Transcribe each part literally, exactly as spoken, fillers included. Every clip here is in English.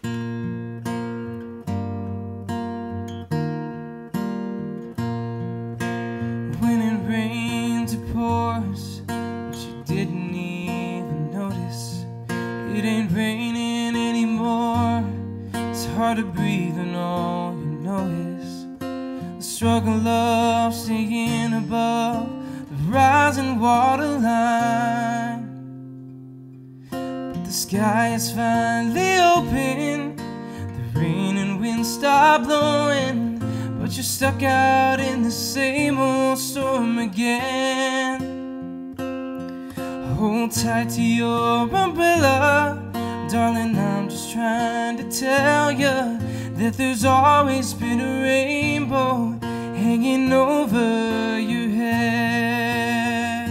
When it rains, it pours, but you didn't even notice. It ain't raining anymore. It's hard to breathe when all you know is the struggle of staying above the rising water line. But the sky is finally open, the rain and wind stop blowing, but you're stuck out in the same old storm again. Hold tight to your umbrella, darling, I'm just trying to tell you that there's always been a rainbow hanging over your head.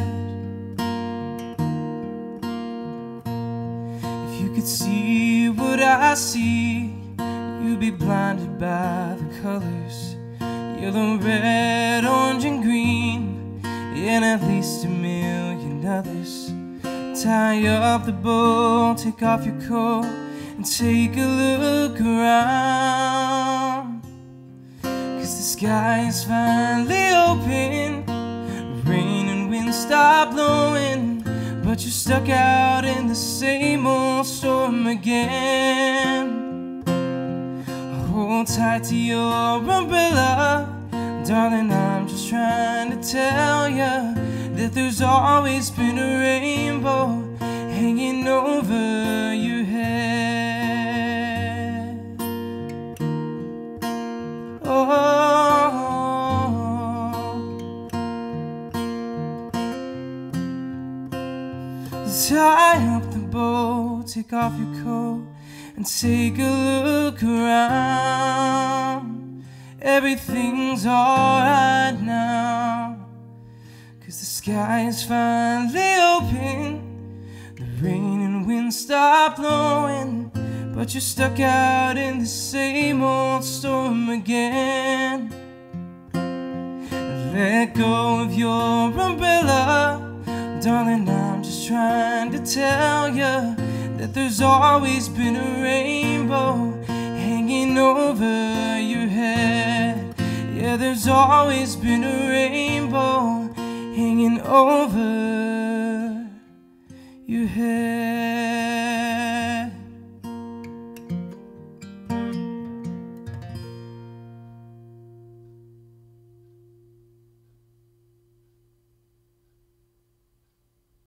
If you could see what I see, you'd be blinded by the colors, yellow, red, orange, and green, and at least a million others. Tie up the boat, take off your coat, and take a look around. Cause the sky is finally open, rain and wind stop blowing, but you're stuck out in the same old storm again. Hold tight to your umbrella, darling, I'm just trying to tell you that there's always been a rainbow hanging over your head. Oh, tie up the boat, take off your coat, and take a look around. Everything's alright now, cause the sky is finally open, the rain and wind stop blowing, but you're stuck out in the same old storm again. Let go of your umbrella, darling, I'm just trying to tell you that there's always been a rainbow hanging over your head. Yeah, there's always been a rainbow hanging over your head.